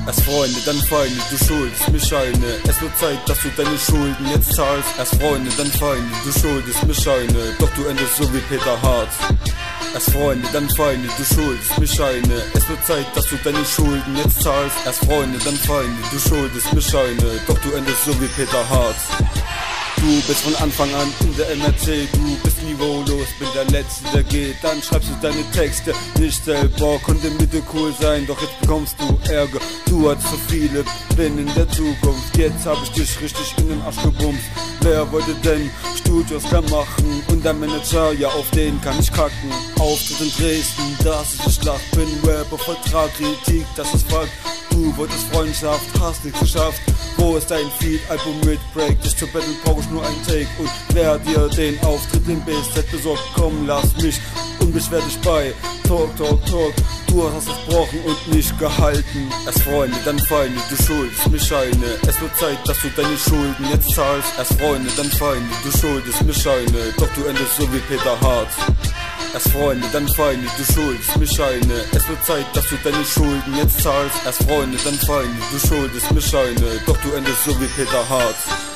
Erst Freunde, dann Feinde, du schuldest mir Scheine. Es wird Zeit, dass du deine Schulden jetzt zahlst. Erst Freunde, dann Feinde, du schuldest mir Scheine. Doch du endest so wie Peter Hart. Erst Freunde, dann Feinde, du schuldest mir Scheine. Es wird Zeit, dass du deine Schulden jetzt zahlst. Erst Freunde, dann Feinde, du schuldest mir Scheine. Doch du endest so wie Peter Hart. Du bist von Anfang an in der MRC, du bist niveaulos, bin der Letzte, der geht. Dann schreibst du deine Texte nicht selber, konnte mit dir cool sein, doch jetzt bekommst du Ärger. Du hattest so viele Pläne in der Zukunft, jetzt hab ich dich richtig in den Arsch gebumst. Wer wollte denn Studios da machen und der Manager, ja auf den kann ich kacken. Auftritt in Dresden, das ist die Schlacht, bin Rapper, Vertrag, Kritik, das ist Fakt. Du wolltest Freundschaft, hast nichts geschafft. Wo ist dein Feed, Album mit Break? Dich zu betteln brauch ich nur einen Take. Und wer dir den Auftritt im BSZ besorgt, komm, lass mich unbeschwert dich bei. Talk, talk, talk, du hast es gebrochen und nicht gehalten. Erst Freunde, dann Feinde, du schuldest mir Scheine. Es wird Zeit, dass du deine Schulden jetzt zahlst. Erst Freunde, dann Feinde, du schuldest mir Scheine. Doch du endest so wie Peter Hart. Erst Freunde, dann Feinde, du schuldest mir Scheine. Es wird Zeit, dass du deine Schulden jetzt zahlst. Erst Freunde, dann Feinde, du schuldest mir Scheine. Doch du endest so wie Peter Hart.